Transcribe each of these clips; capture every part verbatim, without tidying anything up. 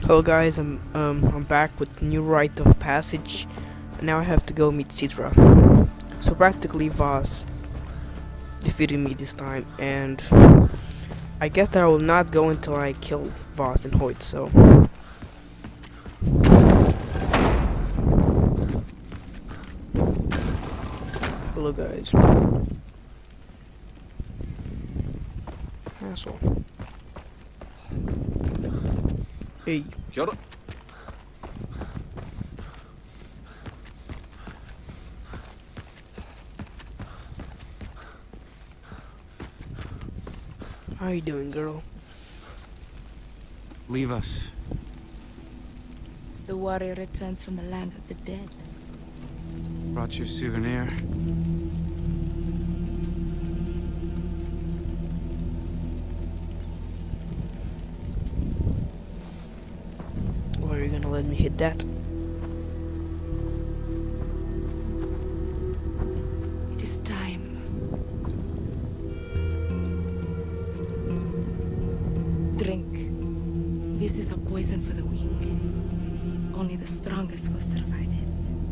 Hello guys, I'm um I'm back with new rite of passage. Now I have to go meet Citra. So practically Voss defeated me this time, and I guess that I will not go until I kill Voss and Hoyt. So hello guys. Asshole. Hey. Kia ora. How you doing, girl? Leave us. The warrior returns from the land of the dead. Brought you a souvenir. Or are you gonna let me hit that? It is time. Drink. This is a poison for the weak. Only the strongest will survive it.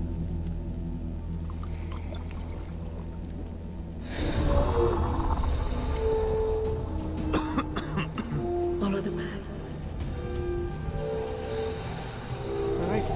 Follow the path. Alright.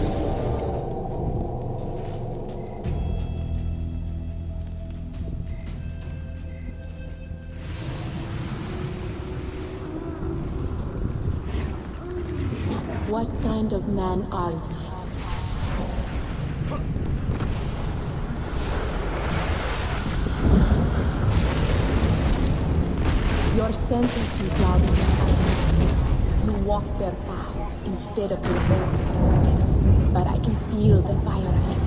What kind of man are you? Your senses be clouded with silence. You walk their paths instead of your own. But I can feel the fire in you.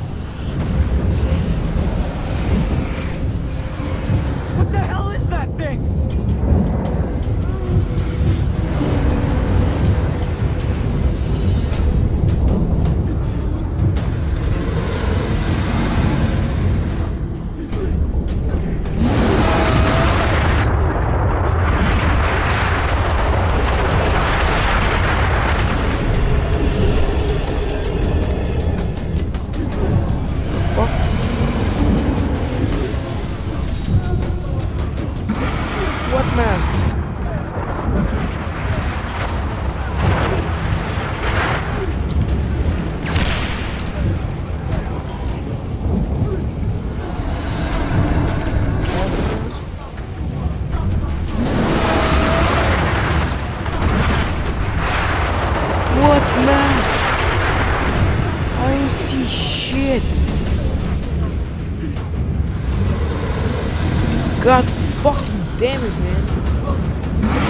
What the hell is that thing? What mask? What mask? I don't see shit. God fucking damn it, man.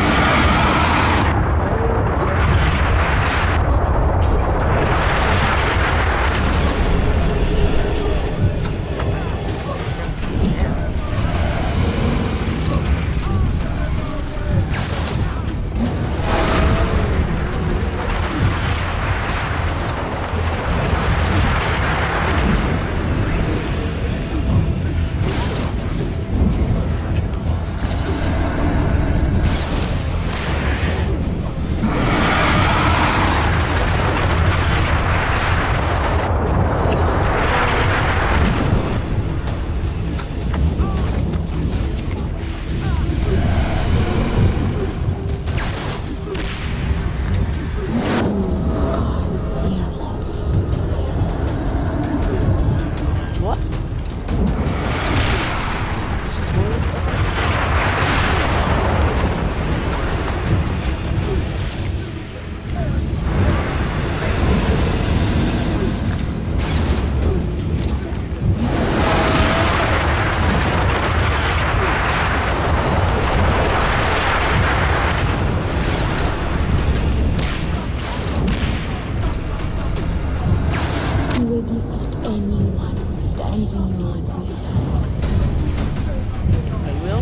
What? Destroy this fucker? You will defeat anyone who stands in your way. I will.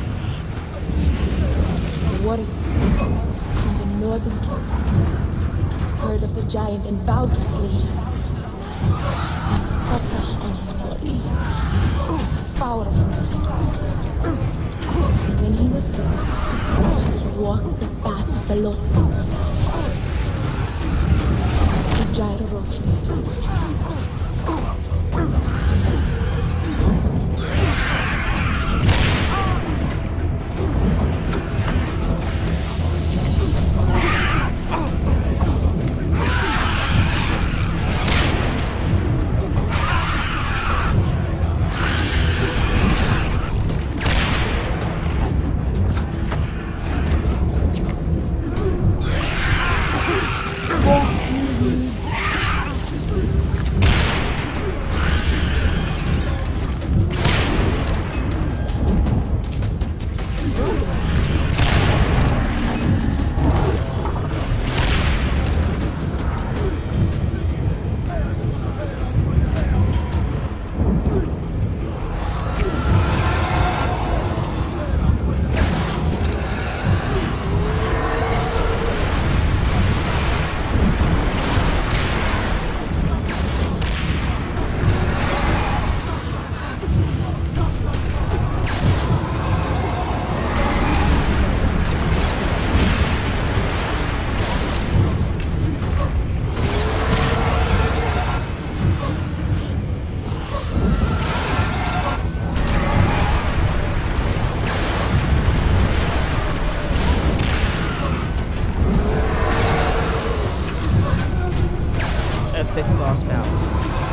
The warrior from the northern kingdom heard of the giant and vowed to slay him. And the copper on his body took power from the lotus. When he was ready, he walked the path of the lotus. epic boss battles.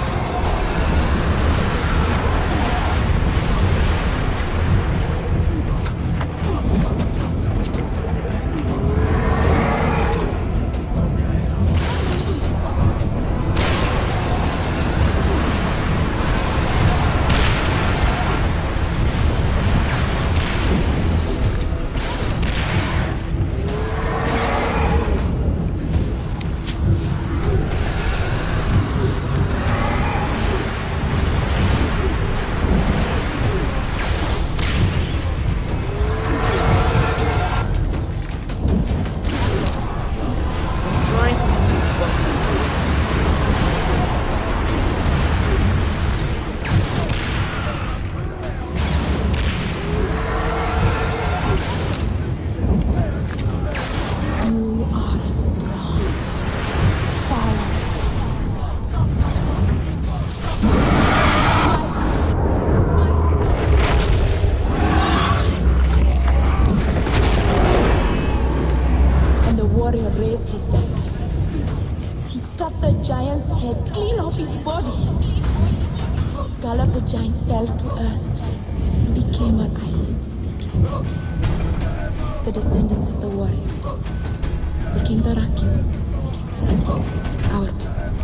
Raised his dagger. He cut the giant's head clean off his body. The skull of the giant fell to earth and became an island. The descendants of the warriors became the Rakya, our people.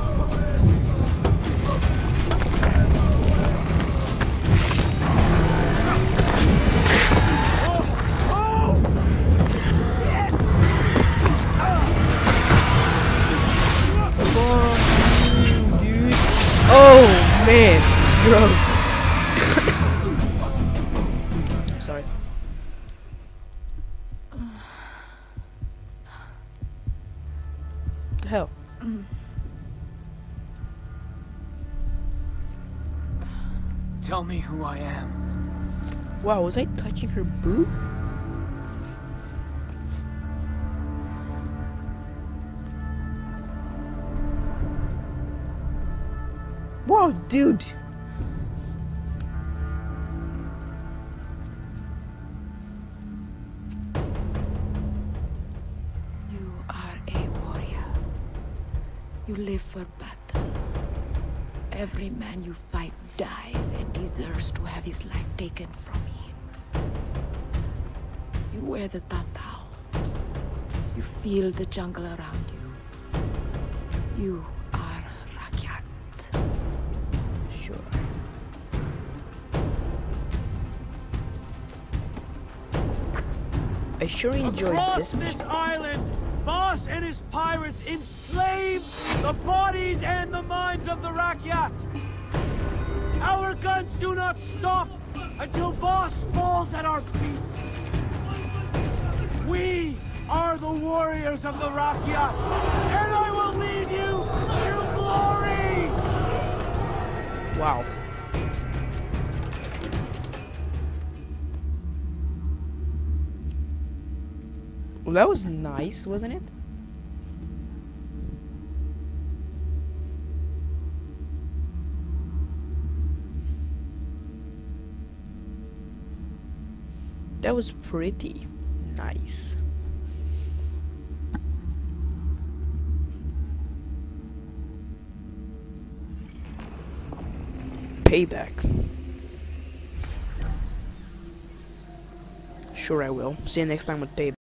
Oh man, gross. Sorry. What the hell? Tell me who I am. Wow, was I touching her boob? Wow, dude! You are a warrior. You live for battle. Every man you fight dies and deserves to have his life taken from him. You wear the tatau. You feel the jungle around you. You are Rakyat. Sure. I sure enjoyed Across this this mission. island, Boss and his pirates enslave the bodies and the minds of the Rakyat. Our guns do not stop until Boss falls at our feet. We are the warriors of the Rakyat, and I will lead you to glory! Wow. Well, that was nice, wasn't it? That was pretty nice. Payback. Sure I will. See you next time with Payback.